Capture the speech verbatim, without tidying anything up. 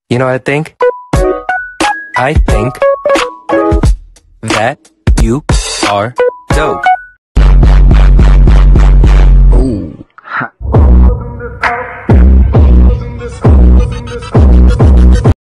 You know what I think? I think that you are dope.